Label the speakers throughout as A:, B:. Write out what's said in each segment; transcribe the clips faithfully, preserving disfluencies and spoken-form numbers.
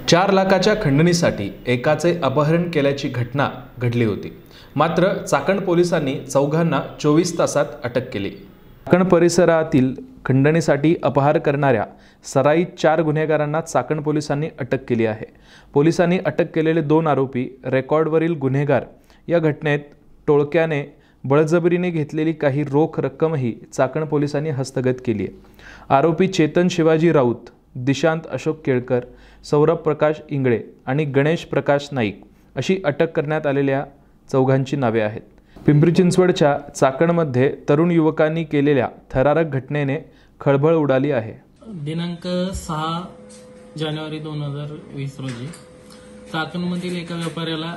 A: चार लाखाच्या खंडणीसाठी एकाचे अपहरण केल्याची घटना घडली होती। मात्र चाकण पोलिसांनी चौघांना चोवीस तासात अटक केली। चाकण परिसरातील खंडणीसाठी अपहार करणाऱ्या सराईत चार गुन्हेगारांना चाकण पोलिसांनी अटक केली आहे। पोलिसांनी अटक केलेले दोन आरोपी रेकॉर्डवरील गुन्हेगार। या घटनेत टोळक्याने बळजबरीने घेतलेली काही रोख रक्कमही चाकण पोलिसांनी हस्तगत केली आहे। आरोपी चेतन शिवाजी राऊत, दिशांत अशोक केळकर, सौरभ प्रकाश इंगळे आणि गणेश प्रकाश नाईक अशी अटक करण्यात आलेल्या चौघांची नावे आहेत। पिंपरी चिंचवडच्या चाकणमध्ये तरुण युवकांनी केलेल्या थरारक घटनेने खळबळ उडाली आहे।
B: दिनांक सहा जानेवारी दोन हजार वीस रोजी चाकणमधील एका व्यापाऱ्याला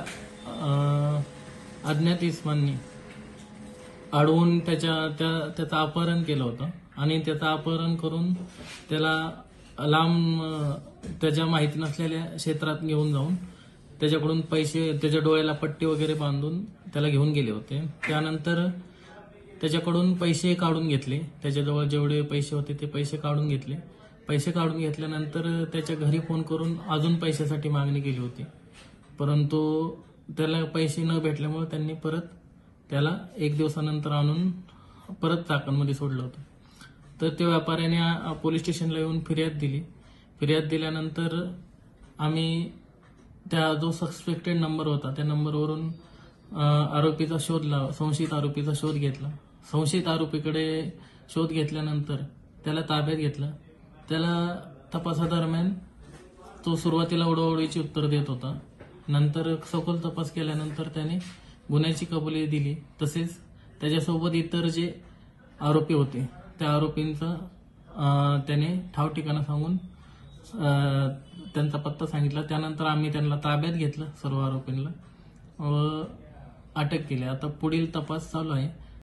B: अज्ञात इसमांनी अडवून त्याच्या त्या त्याचं अपहरण केलं होतं आणि त्याचं अपहरण करून त्याला लांब त्याच्या माहिती नसलेल्या क्षेत्रात घेऊन जाऊन त्याच्याकडून पैसे, त्याच्या डोळ्याला पट्टी वगैरे बांधून त्याला घेऊन गेले होते। त्यानंतर त्याच्याकडून पैसे काढून घेतले, त्याच्याजवळ जेवढे पैसे होते ते पैसे काढून घेतले। पैसे काढून घेतल्यानंतर त्याच्या घरी फोन करून अजून पैशासाठी मागणी केली होती, परंतु त्याला पैसे न भेटल्यामुळे त्यांनी परत त्याला एक दिवसानंतर आणून परत चाकणमध्ये सोडलं होतं। तर त्या व्यापाऱ्याने पोलीस स्टेशनला येऊन फिर्याद दिली। फिर्याद दिल्यानंतर आम्ही त्या जो सस्पेक्टेड नंबर होता त्या नंबरवरून आरोपीचा शोध लाव संशयित आरोपीचा शोध घेतला। संशयित आरोपीकडे शोध घेतल्यानंतर त्याला ताब्यात घेतलं। त्याला तपासादरम्यान तो सुरुवातीला उडवाउडवीची उत्तर देत होता, नंतर सखोल तपास केल्यानंतर त्याने गुन्ह्याची कबुली दिली। तसेच त्याच्यासोबत इतर जे आरोपी होते त्या आरोपींचा त्याने ठाव ठिकाणा सांगून त्यांचा पत्ता सांगितला। त्यानंतर आम्ही त्यांना ताब्यात घेतलं, सर्व आरोपींना व अटक केली। आता पुढील तपास चालू आहे।